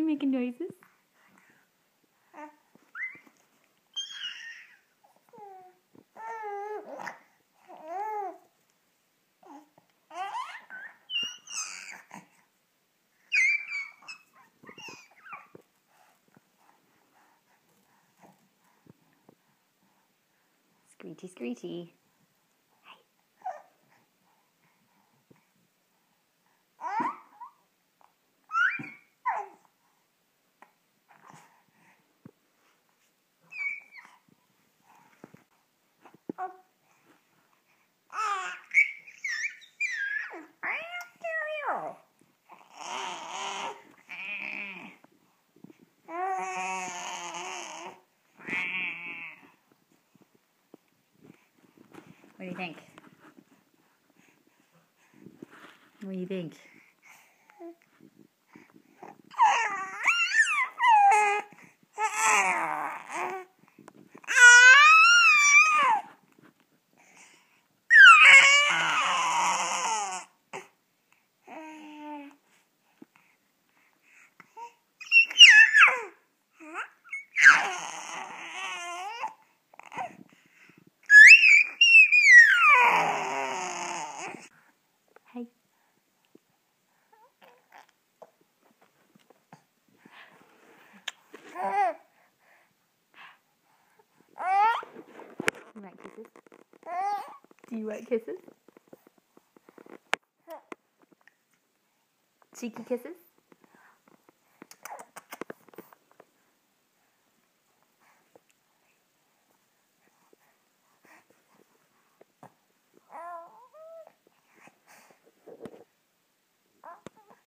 making noises? Screety, screety. What do you think? What do you think? Hey. You want kisses? Do you want kisses? Cheeky kisses?